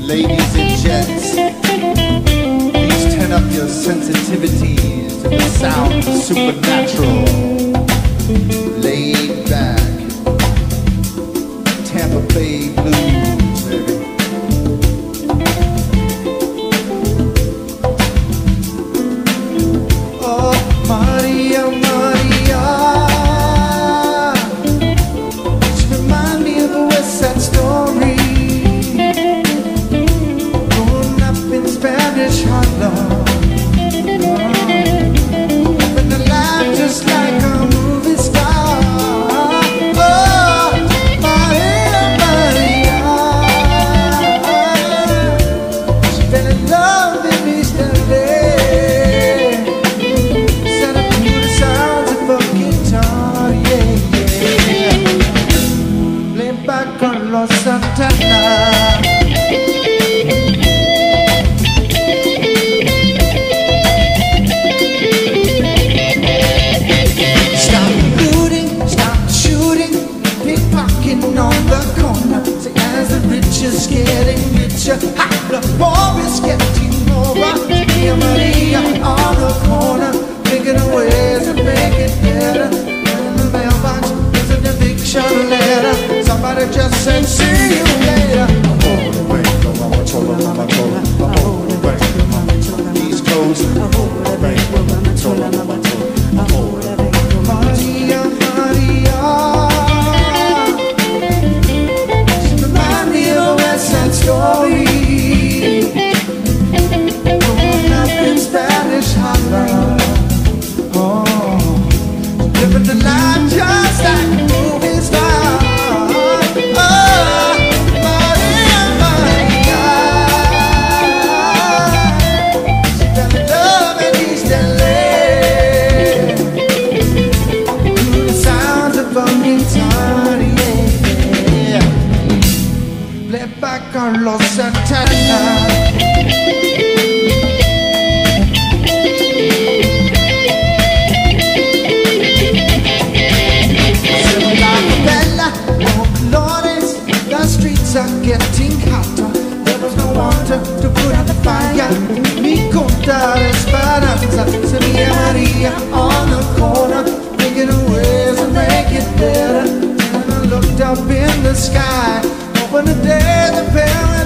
Ladies and gents, please turn up your sensitivities to the sound of supernatural. Laid back, Tampa Bay blues, baby. Oh, Maria, Maria, she remind me of a West Side Story. Spanish Harlem, living the life just like a movie star. Oh, Maria, Maria, she fell in love in East LA. Set up to the sounds of a guitar, yeah, yeah. Playing by Carlos Santana. Just getting richer, the war is getting over. Maria, Maria on the corner, thinking of ways to make it better. And the mailbox is an eviction letter. Somebody just said, see you later. East Coast, Maria, Maria. Story, growing up in Spanish Harlem. Oh, living the life just like a movie star. Oh, Maria, Maria, she fell in love in East LA. Through the sounds of a guitar, yeah. Played by Carlos Santana. Bella, Lores, the streets are getting hotter. There was no water to put out the fire. Mi contar esperanza. Maria, Maria on the corner, thinking of ways to make it better. And I looked up in the sky, hoping the day the parents